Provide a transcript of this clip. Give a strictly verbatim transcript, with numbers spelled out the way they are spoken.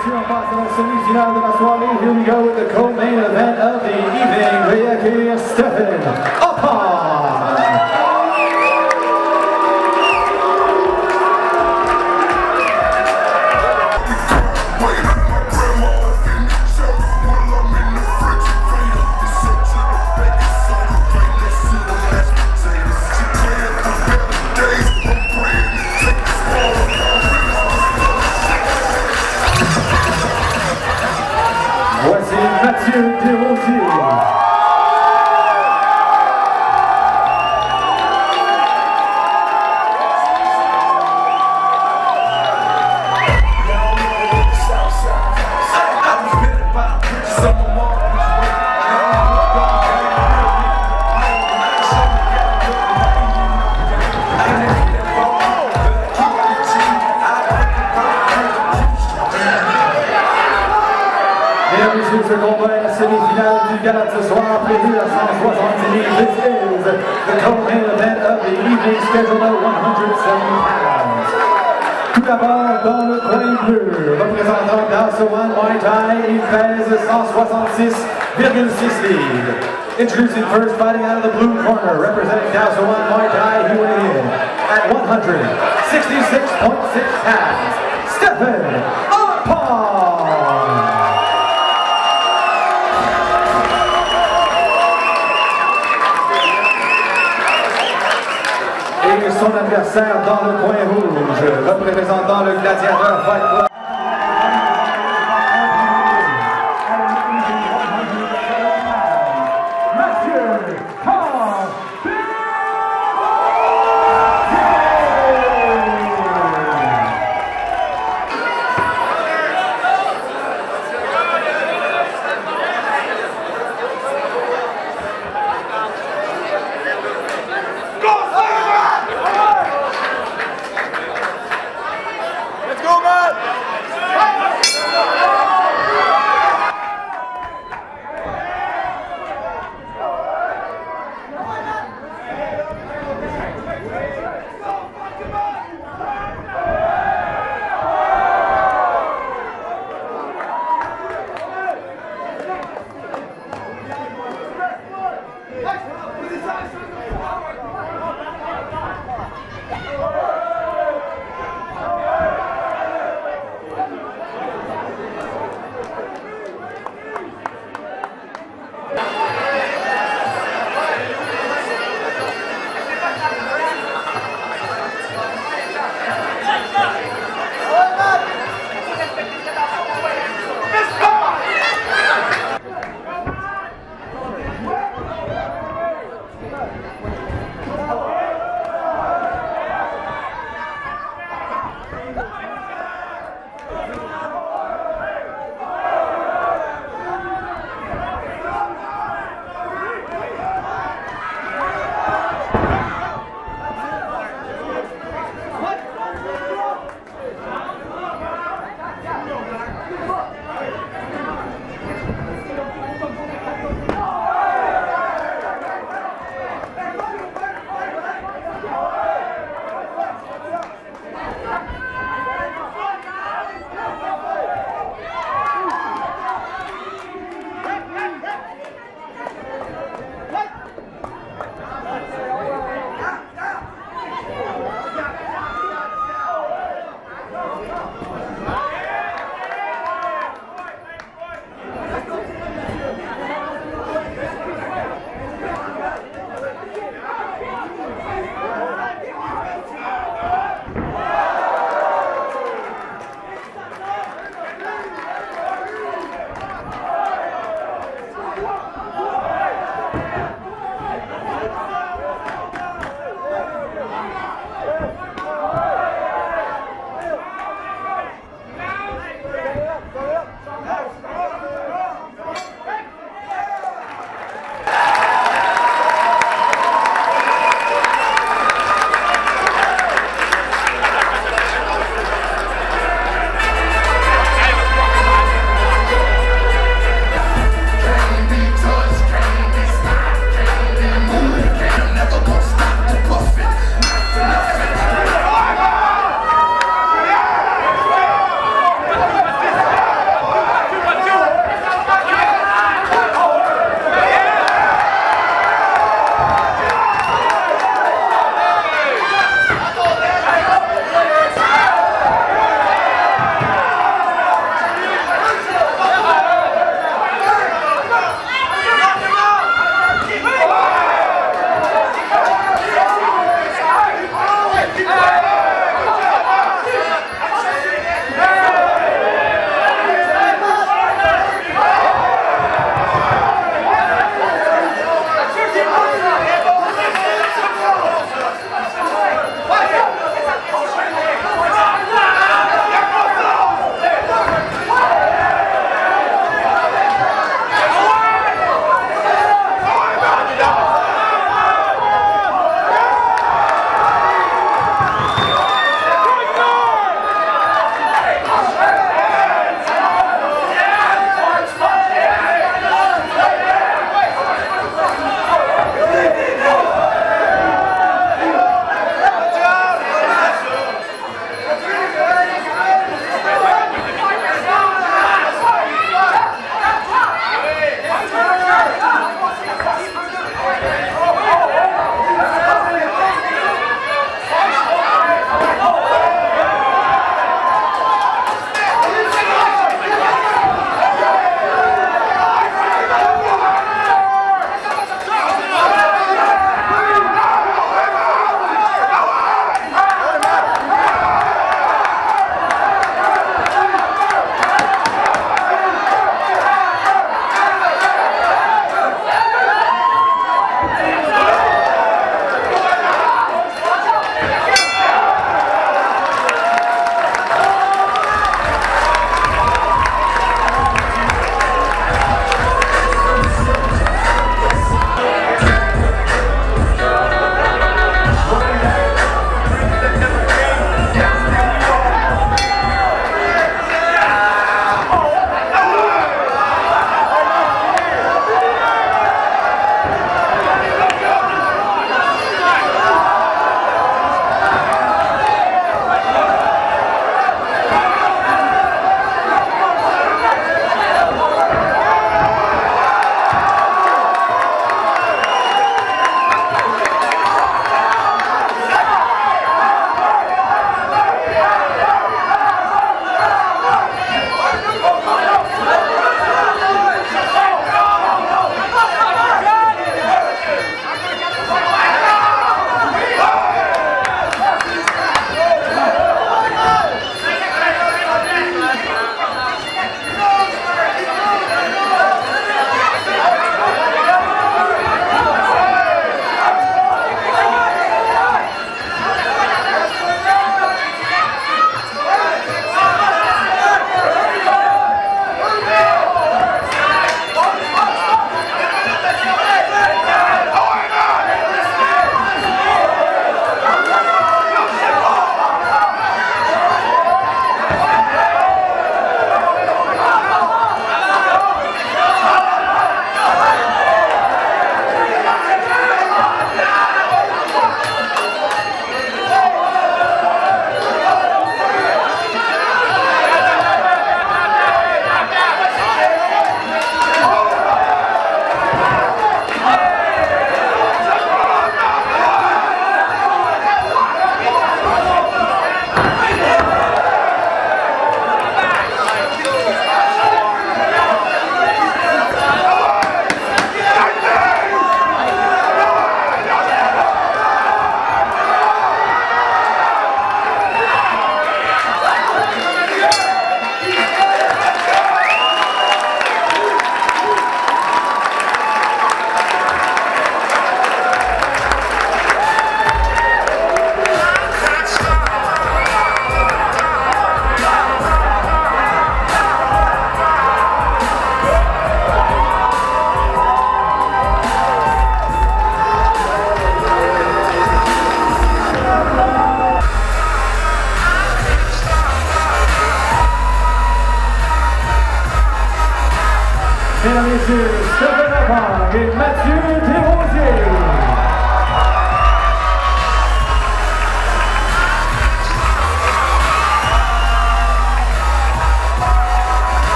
messieurs, on passe à la semi-finale de la soirée. Here we go with the co-main event of the evening. Veuillez accueillir Stephen Oppong. Voici Mathieu Desrosiers. Ce combat est la semi-finale du gala de ce soir, prévu à cent soixante-dix livres. This is the co-main event of the evening, scheduled at one hundred seventy pounds. Tout d'abord, dans le coin bleu, représentant Daosuan Muay Thai, il pèse cent soixante-six virgule six livres. Introducing first, fighting out of the blue corner, representing Daosuan Muay Thai, he weighed in at one hundred sixty-six point six pounds. Stephen Oppong. Et son adversaire dans le coin rouge, représentant le gladiateur Fight Club. Mathieu Desrosiers. Come on.